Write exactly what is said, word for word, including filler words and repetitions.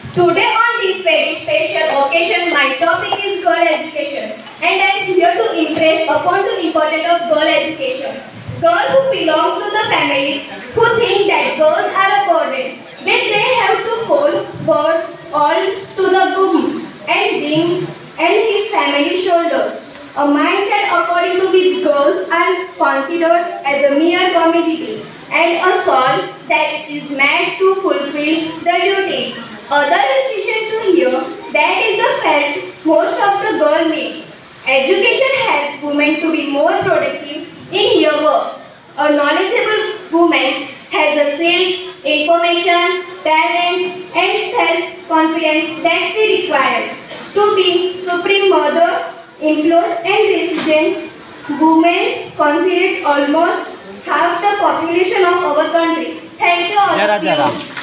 Today on this very special occasion, my topic is girl education, and I am here to impress upon the importance of girl education. Girls who belong to the families who think that girls are a burden, then they have to fall word all to the groom and him and his family shoulders. A mindset according to which girls are considered as a mere commodity and a soul that is meant to fulfill the duties. Other decision to hear that is the fact most of the girl make. Education helps women to be more productive in her work. A knowledgeable woman has the same information, talent and self-confidence that she requires to be supreme mother, employed and resident. Women constitute almost half the population of our country. Thank you all जरा of जरा you.